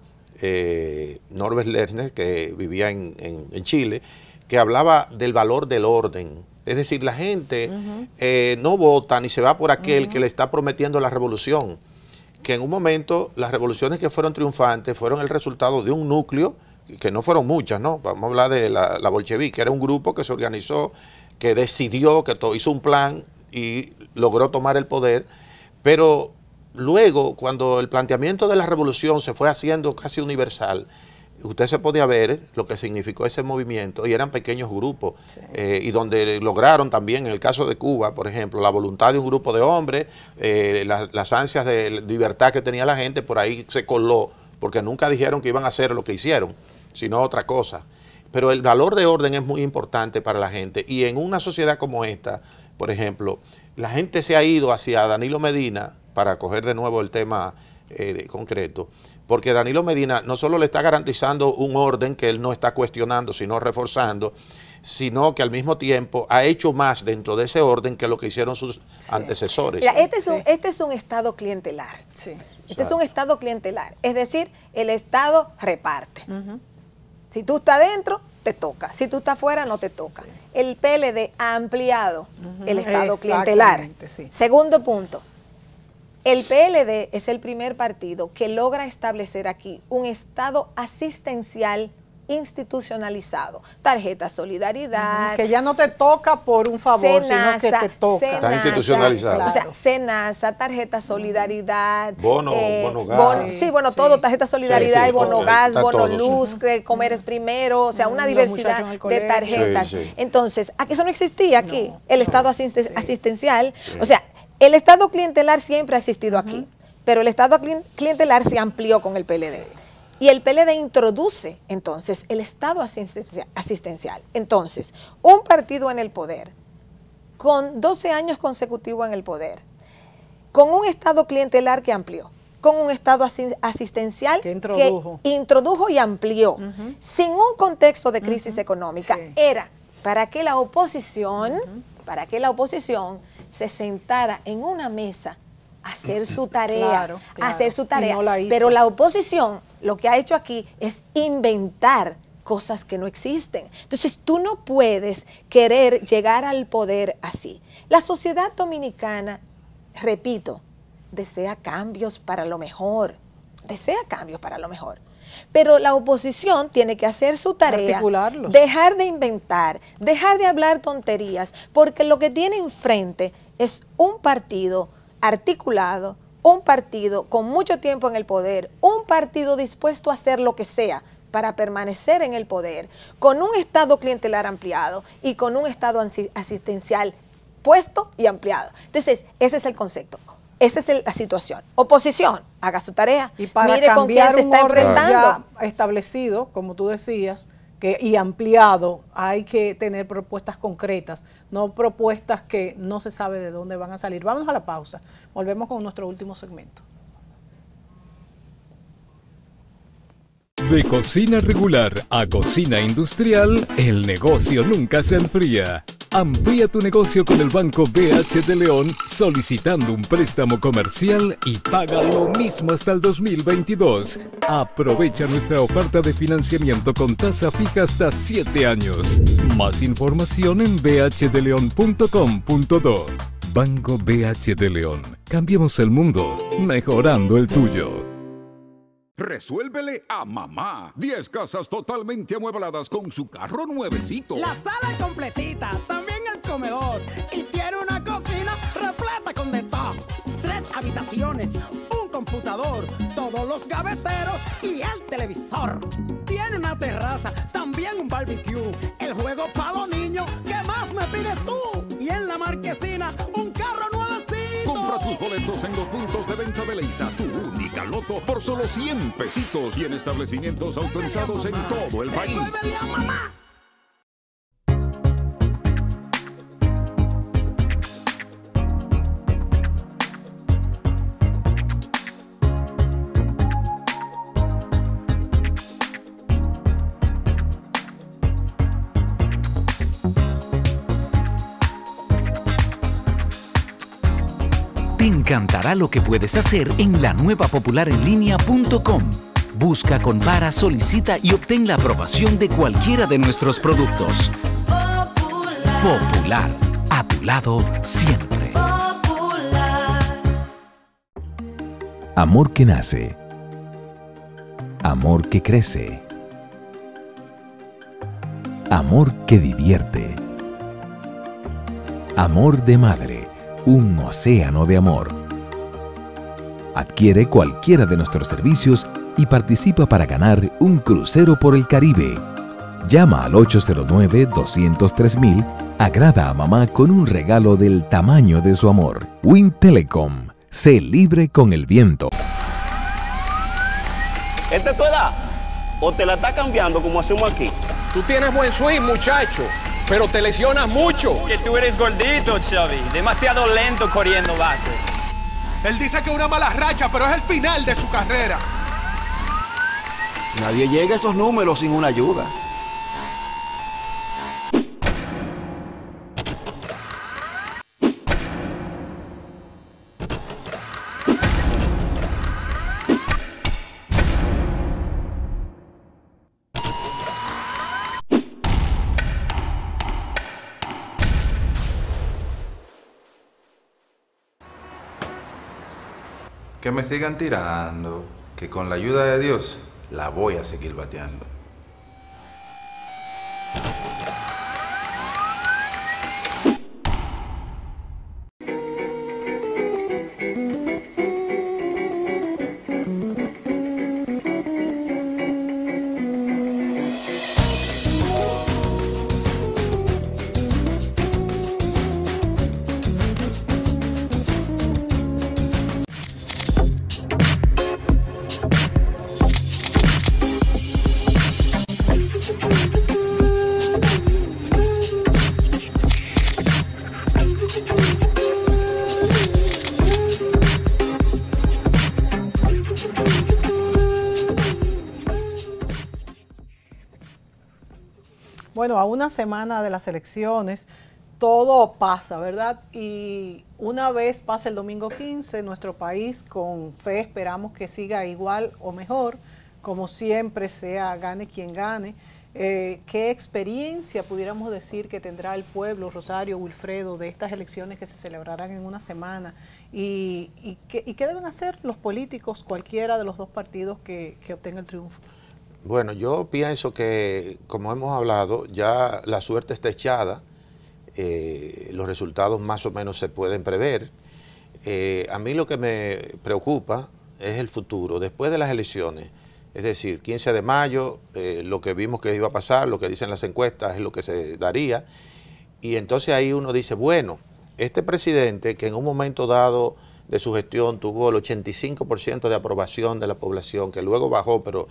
Norbert Lerner, que vivía en Chile, que hablaba del valor del orden. Es decir, la gente no vota ni se va por aquel que le está prometiendo la revolución. Que en un momento las revoluciones que fueron triunfantes fueron el resultado de un núcleo, que no fueron muchas, ¿no? Vamos a hablar de la bolchevique, era un grupo que se organizó, que decidió, que hizo un plan y logró tomar el poder, pero luego, cuando el planteamiento de la revolución se fue haciendo casi universal, usted se podía ver lo que significó ese movimiento y eran pequeños grupos y donde lograron también, en el caso de Cuba, por ejemplo, la voluntad de un grupo de hombres, las ansias de libertad que tenía la gente, por ahí se coló, porque nunca dijeron que iban a hacer lo que hicieron, sino otra cosa. Pero el valor de orden es muy importante para la gente y en una sociedad como esta, por ejemplo, la gente se ha ido hacia Danilo Medina, para coger de nuevo el tema concreto, porque Danilo Medina no solo le está garantizando un orden que él no está cuestionando, sino reforzando, sino que al mismo tiempo ha hecho más dentro de ese orden que lo que hicieron sus antecesores. Mira, este es un Estado clientelar. Este es un Estado clientelar. Es decir, el Estado reparte. Si tú estás dentro, te toca. Si tú estás fuera, no te toca. El PLD ha ampliado el Estado clientelar. Segundo punto. El PLD es el primer partido que logra establecer aquí un Estado asistencial institucionalizado. Tarjeta Solidaridad. Que ya no te toca por un favor, sino que te toca. Está institucionalizado. Claro. O sea, Senasa, Tarjeta Solidaridad. Bono gas. Sí, bueno, todo, Tarjeta Solidaridad, y bono gas, bono luz, Comer es Primero, o sea, una diversidad de tarjetas. Entonces, eso no existía aquí, el Estado asistencial. O sea, el Estado clientelar siempre ha existido aquí, pero el Estado clientelar se amplió con el PLD. Y el PLD introduce, entonces, el Estado asistencial. Entonces, un partido en el poder, con 12 años consecutivos en el poder, con un Estado clientelar que amplió, con un Estado asistencial que introdujo y amplió, sin un contexto de crisis económica, era para que la oposición se sentara en una mesa a hacer su tarea, a hacer su tarea. Pero la oposición lo que ha hecho aquí es inventar cosas que no existen. Entonces tú no puedes querer llegar al poder así. La sociedad dominicana, repito, desea cambios para lo mejor, pero la oposición tiene que hacer su tarea, dejar de inventar, dejar de hablar tonterías, porque lo que tiene enfrente es un partido articulado, un partido con mucho tiempo en el poder, un partido dispuesto a hacer lo que sea para permanecer en el poder, con un Estado clientelar ampliado y con un Estado asistencial puesto y ampliado. Entonces, ese es el concepto. Esa es la situación. Oposición, haga su tarea. Y para mire con quién se está enfrentando. Ya establecido, como tú decías, y ampliado, hay que tener propuestas concretas, no propuestas que no se sabe de dónde van a salir. Vamos a la pausa. Volvemos con nuestro último segmento. De cocina regular a cocina industrial, el negocio nunca se enfría. Amplía tu negocio con el Banco BH de León solicitando un préstamo comercial y paga lo mismo hasta el 2022. Aprovecha nuestra oferta de financiamiento con tasa fija hasta 7 años. Más información en bhdeleon.com.do. Banco BH de León. Cambiemos el mundo, mejorando el tuyo. Resuélvele a mamá. 10 casas totalmente amuebladas con su carro nuevecito. La sala es completita, también el comedor. Y tiene una cocina repleta con de todo. 3 habitaciones, un computador, todos los gaveteros y el televisor. Tiene una terraza, también un barbecue. El juego para los niños, ¿qué más me pides tú? Y en la marquesina, un carro nuevecito. Compra tus boletos en los puntos de venta de Leisa, tu única loto, por solo 100 pesitos y en establecimientos autorizados en todo el país. ¡Resuélvele a mamá! Te encantará lo que puedes hacer en la nueva popularenlinea.com. Busca, compara, solicita y obtén la aprobación de cualquiera de nuestros productos. Popular, a tu lado siempre. Amor que nace. Amor que crece. Amor que divierte. Amor de madre. Un océano de amor. Adquiere cualquiera de nuestros servicios y participa para ganar un crucero por el Caribe. Llama al 809-203,000. Agrada a mamá con un regalo del tamaño de su amor. Wind Telecom. Sé libre con el viento. ¿Esta es tu edad? ¿O te la está cambiando como hacemos aquí? Tú tienes buen swing, muchacho, pero te lesionas mucho. Que tú eres gordito, Xavi. Demasiado lento corriendo base. Él dice que una mala racha, pero es el final de su carrera. Nadie llega a esos números sin una ayuda. Que me sigan tirando, que con la ayuda de Dios la voy a seguir bateando. Bueno, a una semana de las elecciones, todo pasa, ¿verdad? Y una vez pasa el domingo 15, nuestro país con fe esperamos que siga igual o mejor, como siempre sea, gane quien gane. ¿Qué experiencia pudiéramos decir que tendrá el pueblo, Rosario, Wilfredo, de estas elecciones que se celebrarán en una semana? ¿Y qué deben hacer los políticos, cualquiera de los dos partidos que obtenga el triunfo? Bueno, yo pienso que, como hemos hablado, ya la suerte está echada, los resultados más o menos se pueden prever. A mí lo que me preocupa es el futuro, después de las elecciones, es decir, 15 de mayo, lo que vimos que iba a pasar, lo que dicen las encuestas es lo que se daría, y entonces ahí uno dice, bueno, este presidente que en un momento dado de su gestión tuvo el 85% de aprobación de la población, que luego bajó, pero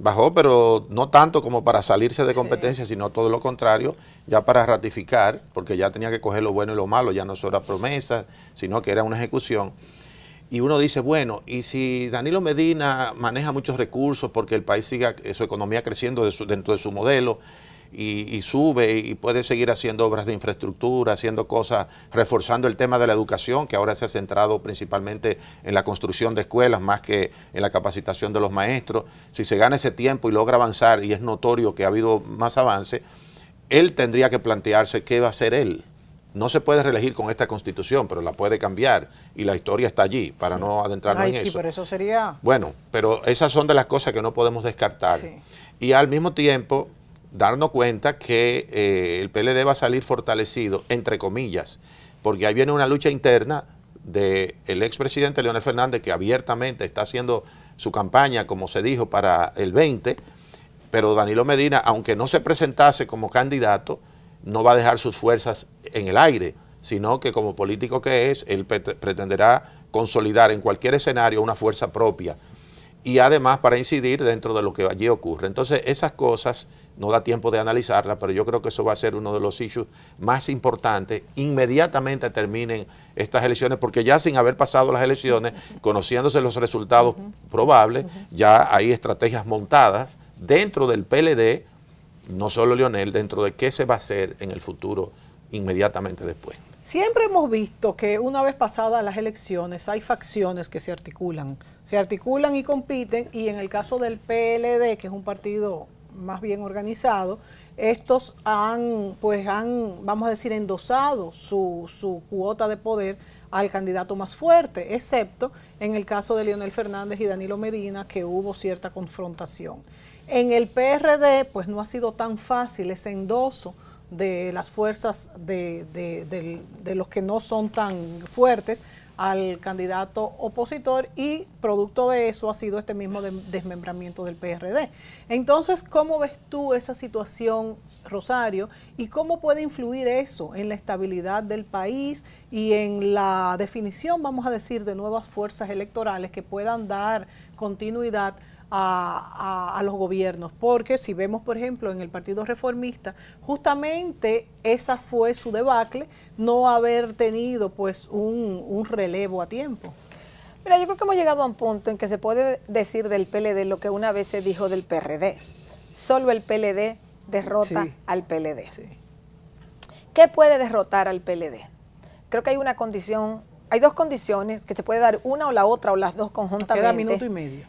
no tanto como para salirse de competencia, sino todo lo contrario, ya para ratificar, porque ya tenía que coger lo bueno y lo malo, ya no solo era promesa, sino que era una ejecución. Y uno dice, bueno, y si Danilo Medina maneja muchos recursos porque el país siga su economía creciendo dentro de su modelo, y sube y puede seguir haciendo obras de infraestructura, haciendo cosas, reforzando el tema de la educación, que ahora se ha centrado principalmente en la construcción de escuelas más que en la capacitación de los maestros. Si se gana ese tiempo y logra avanzar, y es notorio que ha habido más avance, él tendría que plantearse qué va a hacer él. No se puede reelegir con esta Constitución, pero la puede cambiar, y la historia está allí, para no adentrarnos en eso. Sí, pero eso sería... Bueno, pero esas son de las cosas que no podemos descartar. Sí. Y al mismo tiempo, darnos cuenta que el PLD va a salir fortalecido, entre comillas, porque ahí viene una lucha interna del expresidente Leonel Fernández, que abiertamente está haciendo su campaña, como se dijo, para el 20, pero Danilo Medina, aunque no se presentase como candidato, no va a dejar sus fuerzas en el aire, sino que como político que es, él pretenderá consolidar en cualquier escenario una fuerza propia y además para incidir dentro de lo que allí ocurre. Entonces esas cosas no da tiempo de analizarlas, pero yo creo que eso va a ser uno de los issues más importantes inmediatamente terminen estas elecciones, porque ya sin haber pasado las elecciones, conociéndose los resultados probables, ya hay estrategias montadas dentro del PLD, no solo Leonel, dentro de qué se va a hacer en el futuro inmediatamente después. Siempre hemos visto que una vez pasadas las elecciones hay facciones que se articulan y compiten, y en el caso del PLD, que es un partido más bien organizado, estos han, vamos a decir, endosado su cuota de poder al candidato más fuerte, excepto en el caso de Leonel Fernández y Danilo Medina, que hubo cierta confrontación. En el PRD, pues no ha sido tan fácil ese endoso de las fuerzas de los que no son tan fuertes al candidato opositor, y producto de eso ha sido este mismo desmembramiento del PRD. Entonces, ¿cómo ves tú esa situación, Rosario, y cómo puede influir eso en la estabilidad del país y en la definición, vamos a decir, de nuevas fuerzas electorales que puedan dar continuidad a los gobiernos? Porque si vemos, por ejemplo, en el Partido Reformista, justamente esa fue su debacle, no haber tenido pues un relevo a tiempo. Mira, yo creo que hemos llegado a un punto en que se puede decir del PLD lo que una vez se dijo del PRD. Solo el PLD derrota al PLD. Sí. ¿Qué puede derrotar al PLD? Creo que hay una condición, hay dos condiciones que se puede dar, una o la otra o las dos conjuntamente. Queda minuto y medio.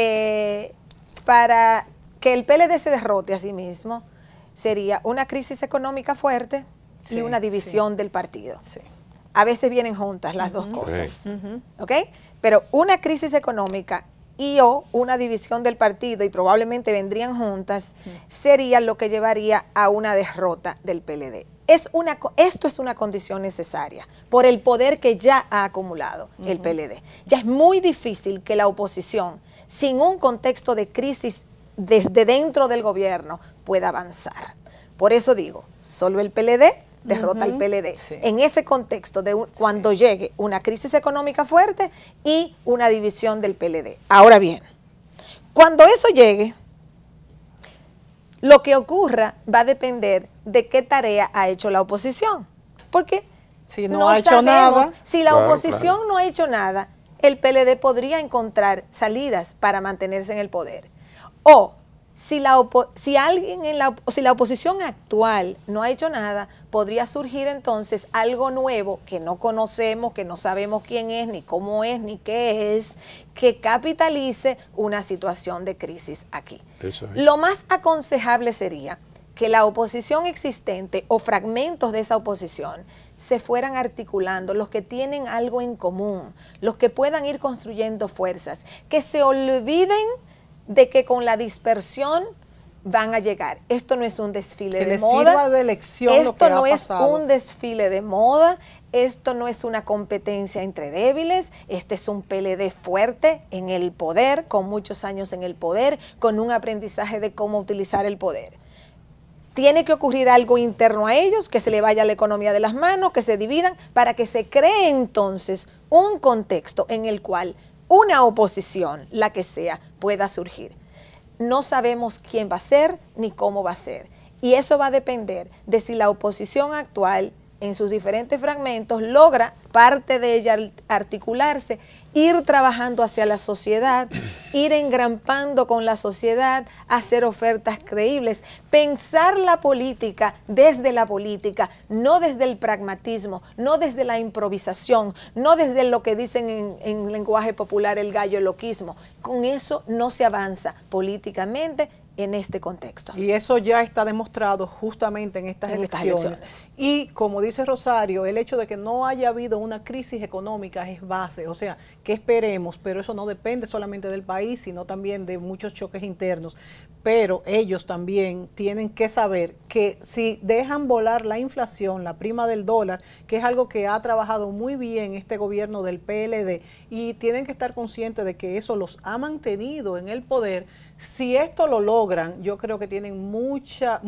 Para que el PLD se derrote a sí mismo, sería una crisis económica fuerte y una división del partido. Sí. A veces vienen juntas las dos cosas, ¿ok? Pero una crisis económica y o una división del partido, y probablemente vendrían juntas, sería lo que llevaría a una derrota del PLD. Esto es una condición necesaria por el poder que ya ha acumulado el PLD. Ya es muy difícil que la oposición, sin un contexto de crisis desde dentro del gobierno, pueda avanzar. Por eso digo, solo el PLD derrota al PLD. En ese contexto, cuando llegue una crisis económica fuerte y una división del PLD. Ahora bien, cuando eso llegue, lo que ocurra va a depender de qué tarea ha hecho la oposición. Porque si no ha hecho nada, si la oposición no ha hecho nada, el PLD podría encontrar salidas para mantenerse en el poder. O si la oposición actual no ha hecho nada, podría surgir entonces algo nuevo que no conocemos, que no sabemos quién es, ni cómo es, ni qué es, que capitalice una situación de crisis aquí. Eso es. Lo más aconsejable sería que la oposición existente o fragmentos de esa oposición se fueran articulando, los que tienen algo en común, los que puedan ir construyendo fuerzas, que se olviden de que con la dispersión van a llegar. Esto no es un desfile de moda. Sirva de lección esto no es un desfile de moda. Esto no es una competencia entre débiles. Este es un PLD fuerte en el poder, con muchos años en el poder, con un aprendizaje de cómo utilizar el poder. Tiene que ocurrir algo interno a ellos, que se le vaya la economía de las manos, que se dividan, para que se cree entonces un contexto en el cual una oposición, la que sea, pueda surgir. No sabemos quién va a ser ni cómo va a ser. Y eso va a depender de si la oposición actual en sus diferentes fragmentos, logra parte de ella articularse, ir trabajando hacia la sociedad, ir engrampando con la sociedad, hacer ofertas creíbles, pensar la política, no desde el pragmatismo, no desde la improvisación, no desde lo que dicen en lenguaje popular el gallo loquismo. Con eso no se avanza políticamente en este contexto. Y eso ya está demostrado justamente en estas elecciones. Y como dice Rosario, el hecho de que no haya habido una crisis económica es base, o sea, que esperemos, pero eso no depende solamente del país, sino también de muchos choques internos. Pero ellos también tienen que saber que si dejan volar la inflación, la prima del dólar, que es algo que ha trabajado muy bien este gobierno del PLD, y tienen que estar conscientes de que eso los ha mantenido en el poder. Si esto lo logran, yo creo que tienen mucha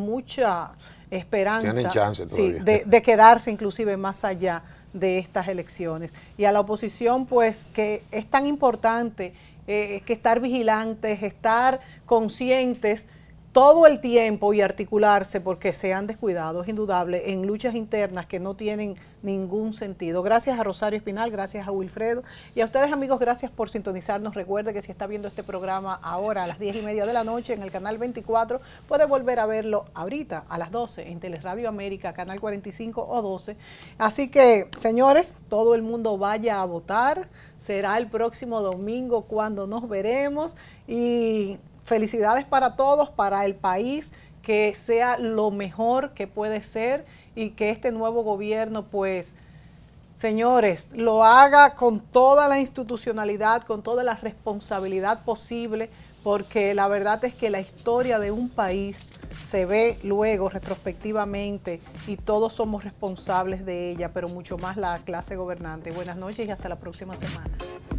esperanza de quedarse inclusive más allá de estas elecciones. Y a la oposición, pues, que es tan importante que estar vigilantes, estar conscientes todo el tiempo y articularse, porque se han descuidado, es indudable, en luchas internas que no tienen ningún sentido. Gracias a Rosario Espinal, gracias a Wilfredo, y a ustedes, amigos, gracias por sintonizarnos. Recuerde que si está viendo este programa ahora a las 10:30 de la noche en el canal 24, puede volver a verlo ahorita a las 12 en Teleradio América, canal 45 o 12. Así que, señores, todo el mundo vaya a votar. Será el próximo domingo cuando nos veremos, y felicidades para todos, para el país, que sea lo mejor que puede ser, y que este nuevo gobierno, pues, señores, lo haga con toda la institucionalidad, con toda la responsabilidad posible, porque la verdad es que la historia de un país se ve luego retrospectivamente y todos somos responsables de ella, pero mucho más la clase gobernante. Buenas noches y hasta la próxima semana.